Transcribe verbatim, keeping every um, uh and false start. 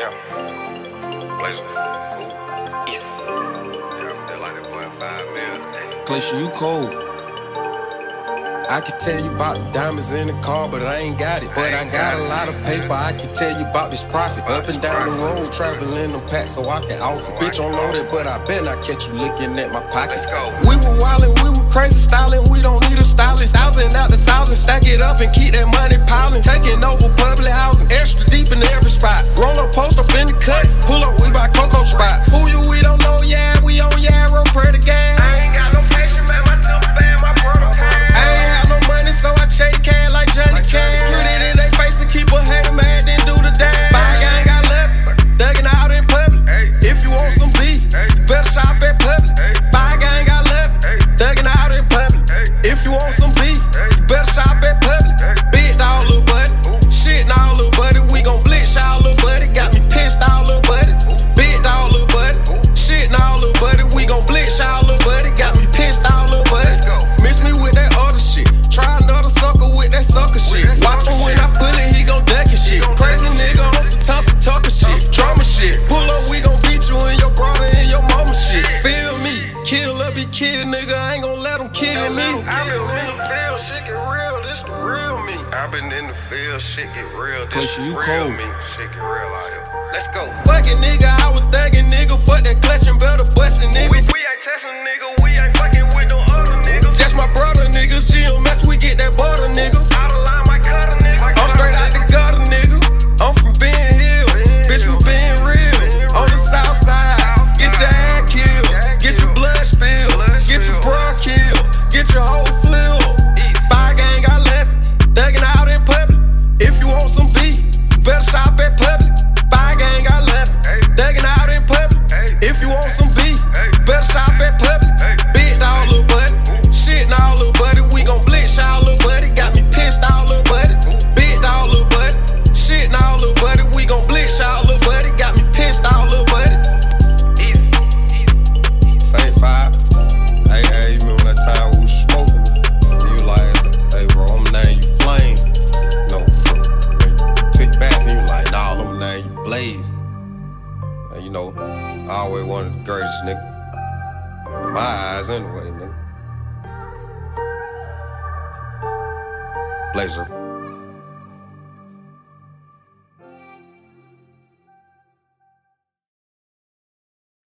Yeah. Blazer. Ooh. Easy. Yeah, I feel like that boy five mil today. Glacier, you cold. I can tell you about the diamonds in the car, but I ain't got it. But I got a lot of paper, I can tell you about this profit. Up and down the road, traveling them packs so I can offer. Bitch, I'm loaded, but I bet not catch you looking at my pockets. We were wildin', we were crazy styling, we don't need a stylist. Thousand out the thousand, stack it up and keep that money piling. Taking over public housing, extra deep in every spot. Roll up, post up in the cut, pull up, we by Coco spot. Who you, we don't know, yeah, we on Yarrow, pretty gas. I ain't got no patience, man, my temper bad, my brother bad. I ain't have no money, so I chase cash like Johnny Cash. Put it in their face and keep a hater mad, then do the dash. Five gang, I love it, thuggin' out in public. If you want some beef, you better shop at public. Five gang, I love it, thuggin' out in public. If you want some beef, you better shop at public. Big dog, little buddy, shit now, little buddy. We gon' blitz y'all, little buddy. Got me pissed out, little buddy. Big dog, little buddy, shit now, little buddy. We gon' blitz y'all, little buddy. Got me pissed out, little buddy. Miss me with that other shit. Try another sucker with that sucker shit. Watch him when I pull it, he gon' duck and shit. Crazy nigga on some Thompson Tucker shit. Drama shit. Pull up, we gon' beat you and your brother and your mama shit. Feel me? Kill or be killed, nigga. I ain't gon' let them kill me. I been in the field, shit get real. This the real me. I been in the field, shit get real. This Glacier, the you real cold. me. Shit get real out here. Let's go. Fucking nigga, I was thuggin' nigga. Fuck that clutch and better bustin' nigga. We, we ain't testing nigga, we ain't fucking with no other niggas. Just my brother niggas. G M S, we get that butter nigga. Out of line, might cut a nigga. I'm straight out the gutter, nigga. I'm from Ben Hill. Bitch, we been real. On the south side. Get your ass killed. Get your blood spilled. Get your bro killed. Get your whole flip. Five gang, I left it. Thuggin' out in public. If you want some beef, you better shop at public. Five gang, I left it. Thuggin' out in public. If you want some beef, you better shop at public. Big dog, little buddy. Shit now, little buddy. We gon' blitz y'all, little buddy. Got me pissed out, little buddy. Big dog, little buddy. Shit now, little buddy. We gon' blitz y'all, little buddy. Got me pissed out, little buddy. Easy, easy. Say five. Hey, hey, you remember that time we was smoking? You like, say, bro, I'm name you Flame. No, took back and you like, nah, I'm name you Blaze. And you know, I always wanted the greatest nigga. In my eyes, anyway, nigga. Blazer.